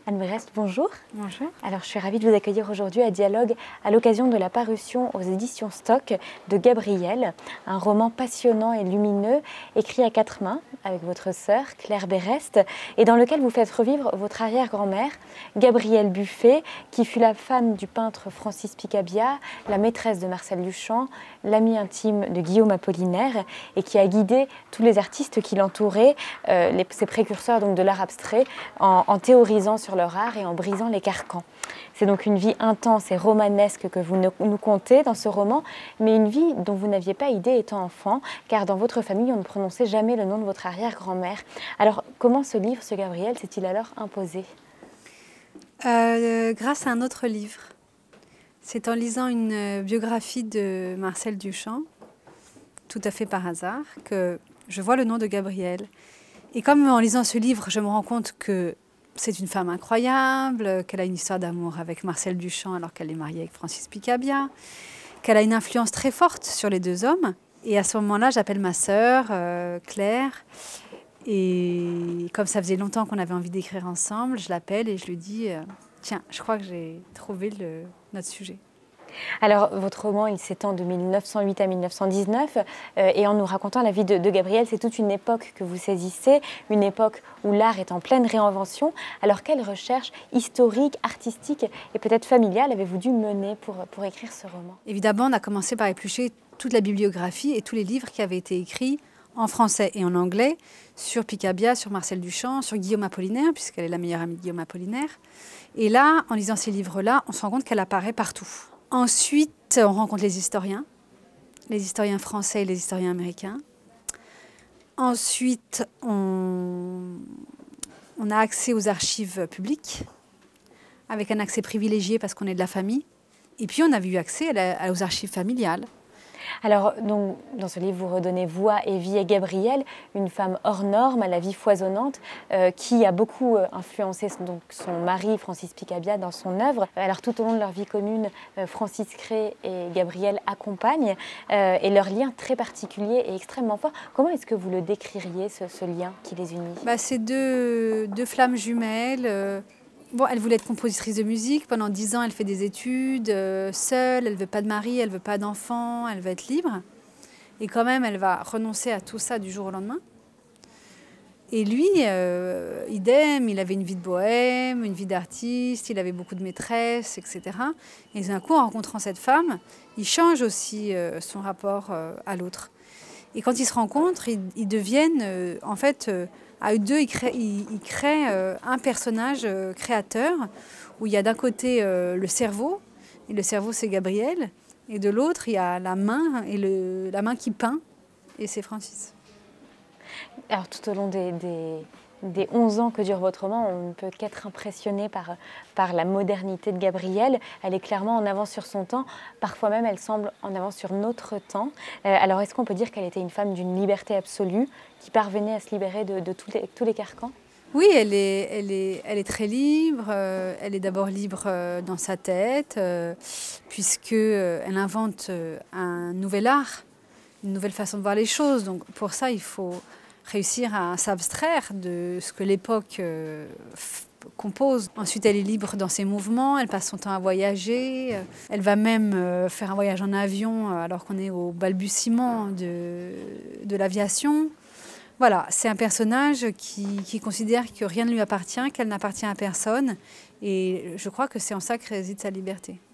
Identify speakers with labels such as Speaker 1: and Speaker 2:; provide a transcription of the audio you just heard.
Speaker 1: Anne Berest, bonjour.
Speaker 2: Bonjour.
Speaker 1: Alors, je suis ravie de vous accueillir aujourd'hui à Dialogue à l'occasion de la parution aux éditions Stock de Gabrielle, un roman passionnant et lumineux écrit à quatre mains avec votre sœur Claire Berest et dans lequel vous faites revivre votre arrière-grand-mère, Gabrielle Buffet, qui fut la femme du peintre Francis Picabia, la maîtresse de Marcel Duchamp, l'amie intime de Guillaume Apollinaire et qui a guidé tous les artistes qui l'entouraient, ses précurseurs donc de l'art abstrait, en théorisant sur leur art et en brisant les carcans. C'est donc une vie intense et romanesque que vous nous contez dans ce roman, mais une vie dont vous n'aviez pas idée étant enfant, car dans votre famille, on ne prononçait jamais le nom de votre arrière-grand-mère. Alors, comment ce livre, ce Gabrielle, s'est-il alors imposé ?
Speaker 2: Grâce à un autre livre. C'est en lisant une biographie de Marcel Duchamp, tout à fait par hasard, que je vois le nom de Gabrielle. Et comme en lisant ce livre, je me rends compte que c'est une femme incroyable, qu'elle a une histoire d'amour avec Marcel Duchamp alors qu'elle est mariée avec Francis Picabia, qu'elle a une influence très forte sur les deux hommes. Et à ce moment-là, j'appelle ma sœur, Claire. Et comme ça faisait longtemps qu'on avait envie d'écrire ensemble, je l'appelle et je lui dis tiens, je crois que j'ai trouvé notre sujet.
Speaker 1: Alors, votre roman, il s'étend de 1908 à 1919 et en nous racontant la vie de Gabrielle, c'est toute une époque que vous saisissez, une époque où l'art est en pleine réinvention. Alors, quelle recherche historique, artistique et peut-être familiale avez-vous dû mener pour écrire ce roman ?
Speaker 2: Évidemment, on a commencé par éplucher toute la bibliographie et tous les livres qui avaient été écrits en français et en anglais sur Picabia, sur Marcel Duchamp, sur Guillaume Apollinaire, puisqu'elle est la meilleure amie de Guillaume Apollinaire. Et là, en lisant ces livres-là, on se rend compte qu'elle apparaît partout. Ensuite, on rencontre les historiens français et les historiens américains. Ensuite, on a accès aux archives publiques, avec un accès privilégié parce qu'on est de la famille. Et puis, on a eu accès aux archives familiales.
Speaker 1: Alors, donc, dans ce livre, vous redonnez voix et vie à Gabrielle, une femme hors norme, à la vie foisonnante, qui a beaucoup influencé son mari, Francis Picabia, dans son œuvre. Alors, tout au long de leur vie commune, Francis Cray et Gabrielle accompagnent, et leur lien très particulier et extrêmement fort. Comment est-ce que vous le décririez, ce lien qui les unit ?
Speaker 2: C'est deux flammes jumelles. Bon, elle voulait être compositrice de musique. Pendant 10 ans, elle fait des études seule. Elle ne veut pas de mari, elle ne veut pas d'enfant, elle veut être libre. Et quand même, elle va renoncer à tout ça du jour au lendemain. Et lui, idem, il avait une vie de bohème, une vie d'artiste, il avait beaucoup de maîtresses, etc. Et d'un coup, en rencontrant cette femme, il change aussi son rapport à l'autre. Et quand ils se rencontrent, ils deviennent, en fait... à eux deux, ils créent un personnage créateur où il y a d'un côté le cerveau, et le cerveau c'est Gabrielle, et de l'autre il y a la main, et la main qui peint, et c'est Francis.
Speaker 1: Alors tout au long des 11 ans que dure votre roman, on ne peut qu'être impressionné par la modernité de Gabrielle. Elle est clairement en avance sur son temps, parfois même elle semble en avance sur notre temps. Alors est-ce qu'on peut dire qu'elle était une femme d'une liberté absolue, qui parvenait à se libérer de tous les carcans ?
Speaker 2: Oui, elle est très libre. Elle est d'abord libre dans sa tête, puisqu'elle invente un nouvel art, une nouvelle façon de voir les choses. Donc pour ça, il faut réussir à s'abstraire de ce que l'époque compose. Ensuite, elle est libre dans ses mouvements, elle passe son temps à voyager. Elle va même faire un voyage en avion alors qu'on est au balbutiement de l'aviation. Voilà, c'est un personnage qui considère que rien ne lui appartient, qu'elle n'appartient à personne. Et je crois que c'est en ça que réside sa liberté.